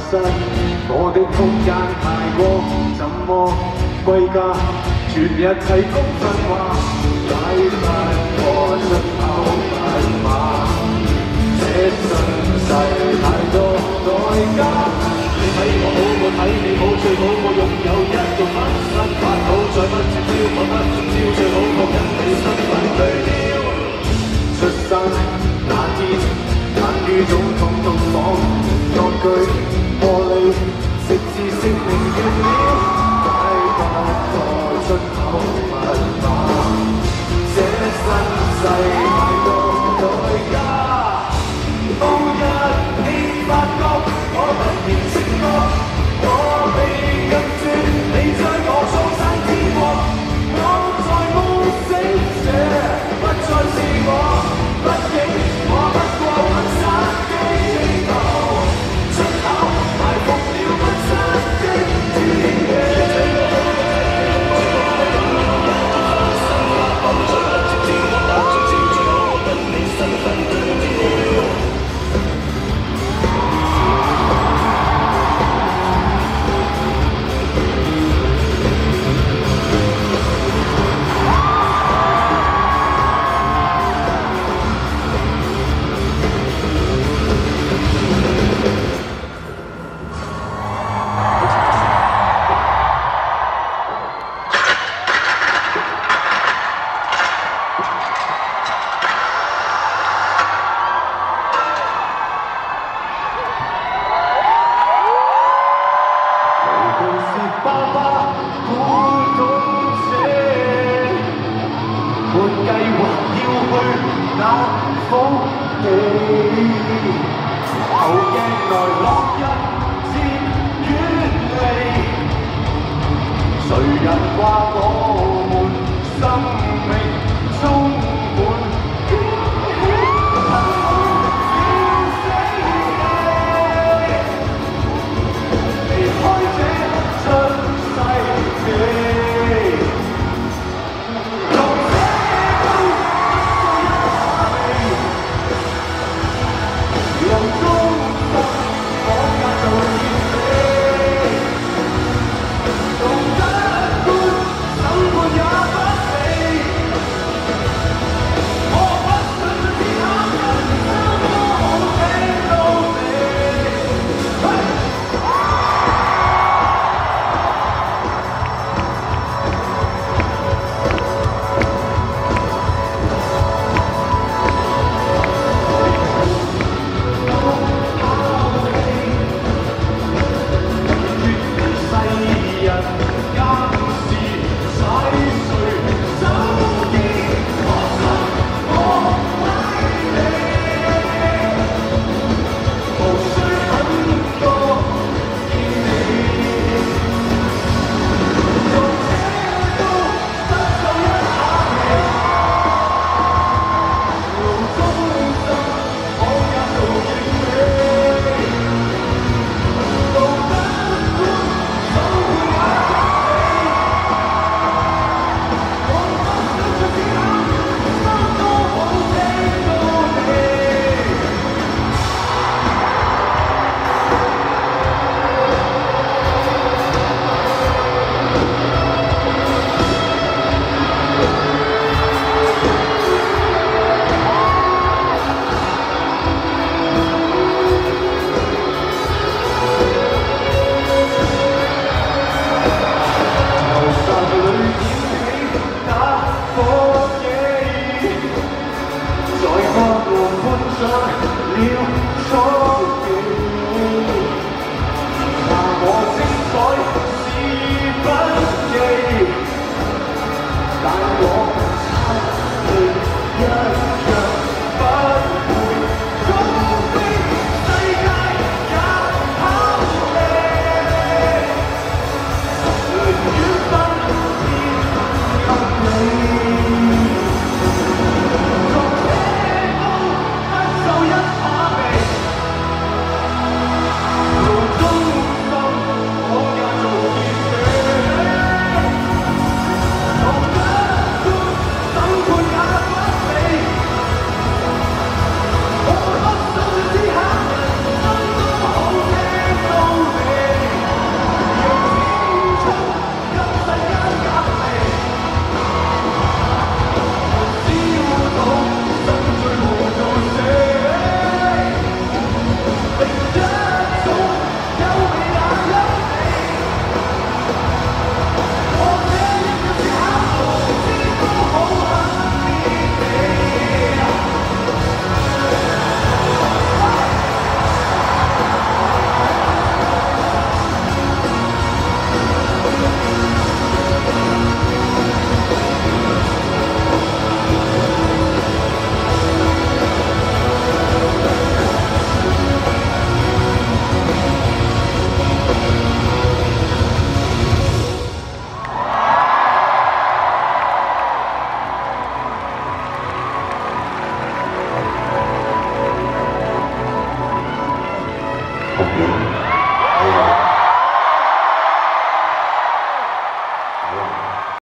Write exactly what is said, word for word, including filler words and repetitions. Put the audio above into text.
室，我的空間太過，怎麼歸家？全日提供訓話，解不過出口密碼，這身世太多代價。你睇我好，我睇你好，最好我擁有一個分身法寶，再不接招，我不接招，最好確認你身份對調。出生那天，眼與早統統講惡句，玻璃直至性命斷了，解不過出口密碼，這身世太多代價。到日你發覺我突然醒覺，我被禁絕，你將我葬身天國，我在夢醒者，不再是我，畢竟我不過分身的地圖，出口埋伏了不失的天機。誰人話我們生命中